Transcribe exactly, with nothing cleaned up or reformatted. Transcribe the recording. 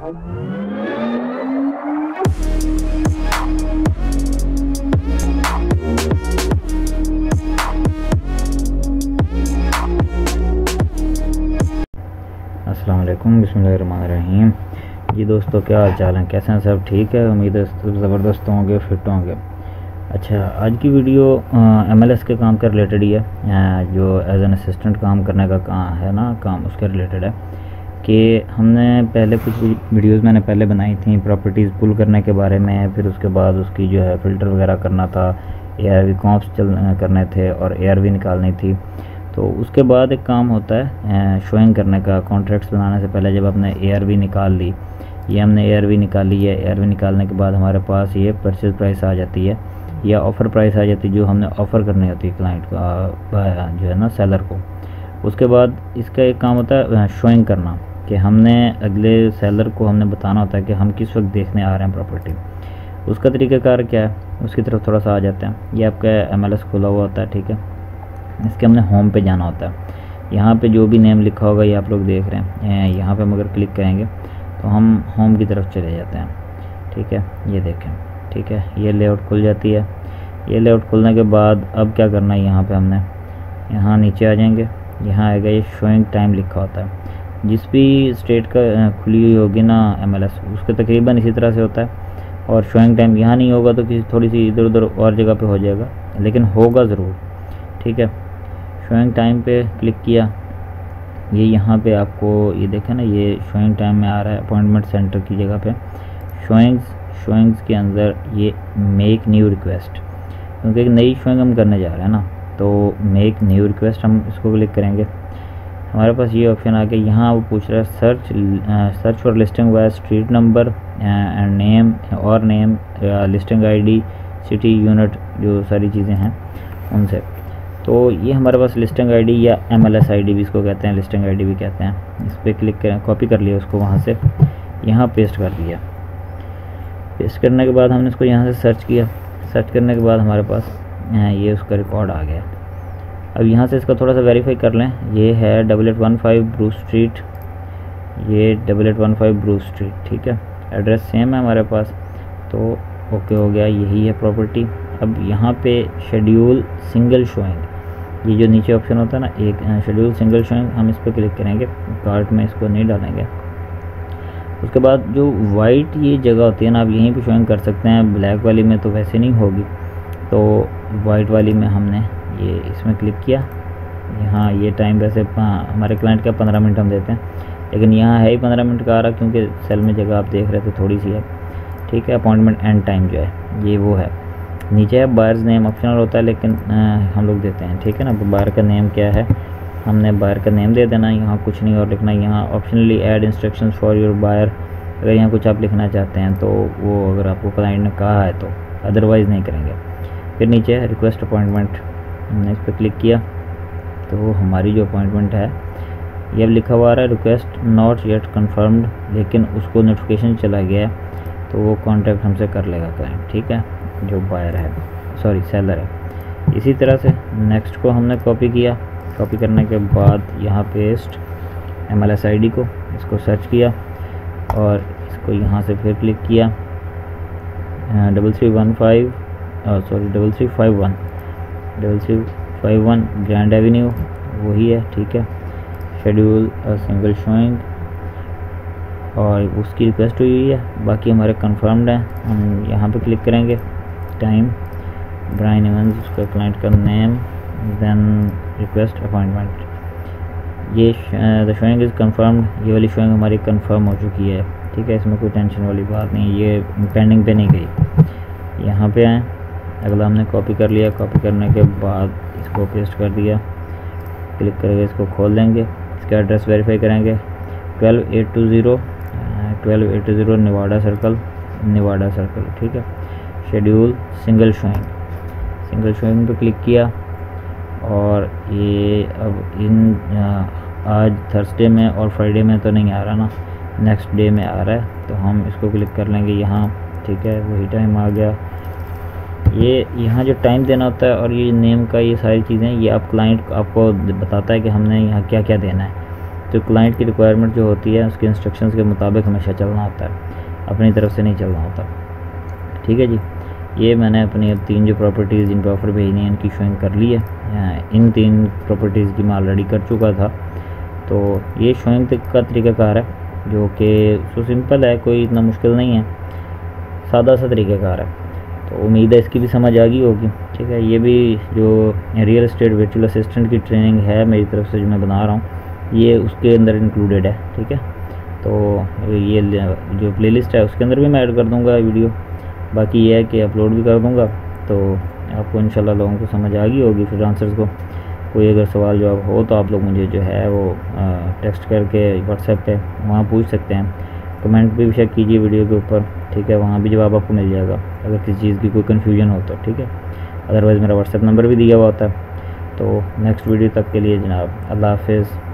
अस्सलाम वालेकुम, बिस्मिल्लाहिर्रहमानिर्रहीम। जी दोस्तों, क्या हाल चाल है, कैसे हैं सब? ठीक है, उम्मीद है सब ज़बरदस्त होंगे, फिट होंगे। अच्छा, आज की वीडियो एम एल एस के काम के रिलेटेड ही है, आ, जो एज एन असिस्टेंट काम करने का काम है ना, काम उसके रिलेटेड है। कि हमने पहले कुछ वीडियोस मैंने पहले बनाई थी प्रॉपर्टीज़ पुल करने के बारे में, फिर उसके बाद उसकी जो है फ़िल्टर वगैरह करना था, ए आर वी कॉम्प्स चल करने थे और ए आर वी निकालनी थी। तो उसके बाद एक काम होता है शोइंग करने का, कॉन्ट्रैक्ट्स बनाने से पहले जब आपने ए आर वी निकाल ली, ये हमने ए आर वी निकाली है, ए आर वी निकालने के बाद हमारे पास ये परचेज प्राइस आ जाती है या ऑफ़र प्राइस आ जाती है, जो हमने ऑफ़र करनी होती है क्लाइंट को, जो है ना सेलर को। उसके बाद इसका एक काम होता है शोइंग करना, कि हमने अगले सेलर को हमने बताना होता है कि हम किस वक्त देखने आ रहे हैं प्रॉपर्टी। उसका तरीक़ाकार क्या है, उसकी तरफ थोड़ा सा आ जाते हैं। ये आपका एम एल एस खुला हुआ होता है, ठीक है। इसके हमने होम पे जाना होता है। यहाँ पे जो भी नेम लिखा होगा ये आप लोग देख रहे हैं, यहाँ पे हम अगर क्लिक करेंगे तो हम होम की तरफ चले जाते हैं, ठीक है। ये देखें, ठीक है, ये लेआउट खुल जाती है। ये लेआउट खुलने के बाद अब क्या करना है, यहाँ पे हमने यहाँ नीचे आ जाएंगे, यहाँ आएगा ये शोइंग टाइम लिखा होता है। जिस भी स्टेट का खुली हुई होगी ना एम एल एस, उसके तकरीबन इसी तरह से होता है। और शोइंग टाइम यहाँ नहीं होगा तो किसी थोड़ी सी इधर उधर और जगह पे हो जाएगा, लेकिन होगा ज़रूर, ठीक है। शोइंग टाइम पे क्लिक किया, ये यहाँ पे आपको ये देखें ना, ये शोइंग टाइम में आ रहा है अपॉइंटमेंट सेंटर की जगह पे शोइंग्स। शोइंग्स के अंदर ये मेक न्यू रिक्वेस्ट, क्योंकि एक नई शोइंग हम करने जा रहे हैं ना, तो मेक न्यू रिक्वेस्ट हम इसको क्लिक करेंगे। हमारे पास ये ऑप्शन आ गया। यहाँ वो पूछ रहा है search search for listing by street number and name और name, listing ID, city, unit, जो सारी चीज़ें हैं उनसे। तो ये हमारे पास लिस्टिंग आईडी या एम एल एस आईडी भी इसको कहते हैं, लिस्टिंग आईडी भी कहते हैं। इस पर क्लिक करें, कॉपी कर लिया उसको, वहाँ से यहाँ पेस्ट कर दिया। पेस्ट करने के बाद हमने इसको यहाँ से सर्च किया। सर्च करने के बाद हमारे पास ये उसका रिकॉर्ड आ गया। अब यहाँ से इसका थोड़ा सा वेरीफाई कर लें। ये है double eight one five Bruce Street, ये double eight one five Bruce Street, ठीक है। एड्रेस सेम है हमारे पास, तो ओके हो गया, यही है प्रॉपर्टी। अब यहाँ पे शेड्यूल सिंगल शोइंग, ये जो नीचे ऑप्शन होता है ना, एक शेड्यूल सिंगल शोइंग, हम इस पर क्लिक करेंगे। कार्ट में इसको नहीं डालेंगे। उसके बाद जो वाइट ये जगह होती है ना, आप यहीं पे शोइंग कर सकते हैं। ब्लैक वाली में तो वैसे नहीं होगी, तो वाइट वाली में हमने ये इसमें क्लिक किया। यहाँ ये टाइम वैसे हमारे क्लाइंट का पंद्रह मिनट हम देते हैं, लेकिन यहाँ है ही पंद्रह मिनट का आ रहा, क्योंकि सेल में जगह आप देख रहे थे थोड़ी सी है, ठीक है। अपॉइंटमेंट एंड टाइम जो है ये वो है। नीचे है बायर्स नेम, ऑप्शनल होता है, लेकिन आ, हम लोग देते हैं, ठीक है ना। बायर का नेम क्या है, हमने बायर का नेम दे देना, यहाँ कुछ नहीं और लिखना। यहाँ optionally add instructions for your buyer, अगर यहाँ कुछ आप लिखना चाहते हैं तो वो अगर आपको क्लाइंट ने कहा है तो, अदरवाइज़ नहीं करेंगे। फिर नीचे है रिक्वेस्ट अपॉइंटमेंट, हमने इस पर क्लिक किया तो हमारी जो अपॉइंटमेंट है ये अब लिखा हुआ आ रहा है रिक्वेस्ट नॉट येट कन्फर्म्ड, लेकिन उसको नोटिफिकेशन चला गया है, तो वो कॉन्टैक्ट हमसे कर लेगा क्लाइंट, ठीक है, जो बायर है, सॉरी सेलर है। इसी तरह से नेक्स्ट को हमने कॉपी किया। कॉपी करने के बाद यहाँ paste M L S I D को, इसको सर्च किया और इसको यहाँ से फिर क्लिक किया। Double three one five sorry double three five one double three five one Grand Avenue वही है, ठीक है। शेड्यूल सिंगल शोइंग, और उसकी रिक्वेस्ट हुई हुई है, बाकी हमारे कंफर्म्ड हैं। हम यहाँ पे क्लिक करेंगे। टाइम ब्राइन इवेंट्स, उसका क्लाइंट का नेम, देन रिक्वेस्ट अपॉइंटमेंट। ये द शोइंग इज़ कंफर्म्ड, ये वाली शोइंग हमारी कंफर्म हो चुकी है, ठीक है। इसमें कोई टेंशन वाली बात नहीं, ये पेंडिंग पे नहीं गई। यहाँ पे आएँ, अगला हमने कॉपी कर लिया। कॉपी करने के बाद इसको पेस्ट कर दिया। क्लिक करके इसको खोल देंगे। इसका एड्रेस वेरीफाई करेंगे, twelve eight two zero twelve eight two zero Nevada Circle, Nevada Circle, ठीक है। Schedule single showing, single showing पे क्लिक किया और ये अब इन आज थर्सडे में और फ्राइडे में तो नहीं आ रहा ना, नेक्स्ट डे में आ रहा है, तो हम इसको क्लिक कर लेंगे यहाँ, ठीक है। वही टाइम आ गया। ये यहाँ जो टाइम देना होता है और ये नेम का, ये सारी चीज़ें ये आप क्लाइंट आपको बताता है कि हमने यहाँ क्या क्या देना है। तो क्लाइंट की रिक्वायरमेंट जो होती है उसके इंस्ट्रक्शंस के मुताबिक हमेशा चलना होता है, अपनी तरफ से नहीं चलना होता। ठीक है जी, ये मैंने अपनी अब तीन जो प्रॉपर्टीज़ जिन पर ऑफ़र भेजनी है इनकी शोइंग कर ली है। इन तीन प्रॉपर्टीज़ की मैं ऑलरेडी कर चुका था। तो ये शोइंग का तरीक़ाकार है जो कि सो सिंपल है, कोई इतना मुश्किल नहीं है, सादा सा तरीक़ाकार है। तो उम्मीद है इसकी भी समझ आ गई होगी। ठीक है, ये भी जो रियल एस्टेट वर्चुअल असिस्टेंट की ट्रेनिंग है मेरी तरफ से जो मैं बना रहा हूँ, ये उसके अंदर इंक्लूडेड है। ठीक है, तो ये जो प्लेलिस्ट है उसके अंदर भी मैं ऐड कर दूँगा वीडियो। बाकी ये है कि अपलोड भी कर दूँगा, तो आपको इंशाल्लाह लोगों को समझ आ गई होगी फ्रीलांसर्स को। कोई अगर सवाल जवाब हो तो आप लोग मुझे जो है वो टेक्स्ट करके व्हाट्सएप पे वहाँ पूछ सकते हैं। कमेंट भी बेशक कीजिए वीडियो के ऊपर। ठीक है, वहाँ भी जवाब आपको मिल जाएगा अगर किसी चीज़ की कोई कन्फ्यूजन हो तो। ठीक है, अदरवाइज़ मेरा व्हाट्सएप नंबर भी दिया हुआ होता है। तो नेक्स्ट वीडियो तक के लिए जनाब अल्लाह हाफिज़।